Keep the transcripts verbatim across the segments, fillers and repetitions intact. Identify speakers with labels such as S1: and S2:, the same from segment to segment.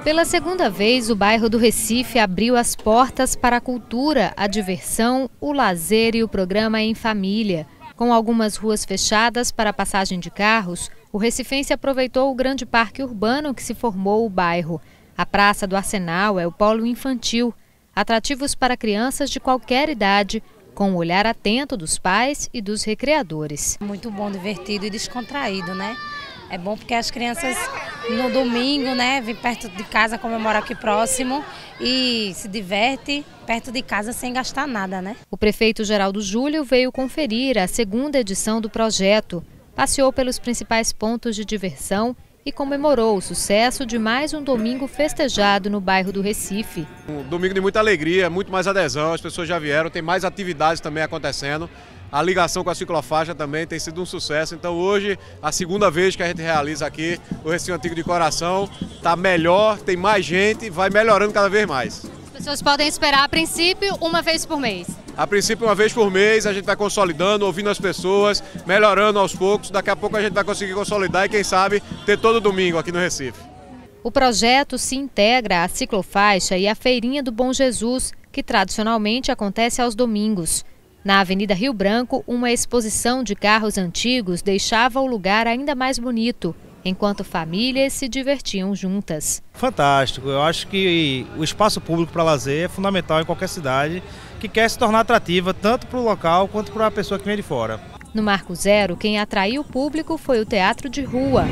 S1: Pela segunda vez, o bairro do Recife abriu as portas para a cultura, a diversão, o lazer e o programa Em Família. Com algumas ruas fechadas para a passagem de carros, o recifense aproveitou o grande parque urbano que se formou o bairro. A Praça do Arsenal é o polo infantil, atrativos para crianças de qualquer idade, com o olhar atento dos pais e dos recreadores.
S2: Muito bom, divertido e descontraído, né? É bom porque as crianças no domingo, né, vêm perto de casa, comemorar aqui próximo e se diverte perto de casa sem gastar nada, né?
S1: O prefeito Geraldo Júlio veio conferir a segunda edição do projeto, passeou pelos principais pontos de diversão e comemorou o sucesso de mais um domingo festejado no bairro do Recife.
S3: Um domingo de muita alegria, muito mais adesão, as pessoas já vieram, tem mais atividades também acontecendo. A ligação com a ciclofaixa também tem sido um sucesso, então hoje, a segunda vez que a gente realiza aqui o Recife Antigo de Coração, está melhor, tem mais gente, vai melhorando cada vez mais.
S1: As pessoas podem esperar, a princípio, uma vez por mês?
S3: A princípio, uma vez por mês, a gente vai consolidando, ouvindo as pessoas, melhorando aos poucos, daqui a pouco a gente vai conseguir consolidar e quem sabe ter todo domingo aqui no Recife.
S1: O projeto se integra à ciclofaixa e à Feirinha do Bom Jesus, que tradicionalmente acontece aos domingos. Na Avenida Rio Branco, uma exposição de carros antigos deixava o lugar ainda mais bonito, enquanto famílias se divertiam juntas.
S4: Fantástico, eu acho que o espaço público para lazer é fundamental em qualquer cidade que quer se tornar atrativa tanto para o local quanto para a pessoa que vem de fora.
S1: No Marco Zero, quem atraiu o público foi o Teatro de Rua.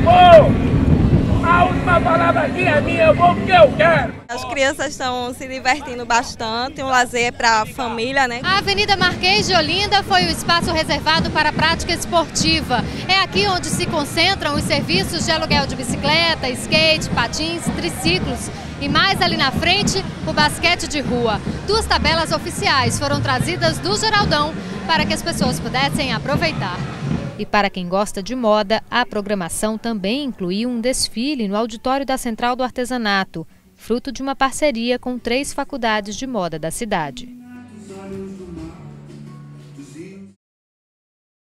S5: A última palavra aqui é minha, eu vou porque eu quero.
S6: As crianças estão se divertindo bastante, um lazer para a família, né?
S1: A Avenida Marquês de Olinda foi o espaço reservado para a prática esportiva. É aqui onde se concentram os serviços de aluguel de bicicleta, skate, patins, triciclos. E mais ali na frente, o basquete de rua. Duas tabelas oficiais foram trazidas do Geraldão para que as pessoas pudessem aproveitar. E para quem gosta de moda, a programação também incluiu um desfile no auditório da Central do Artesanato, fruto de uma parceria com três faculdades de moda da cidade.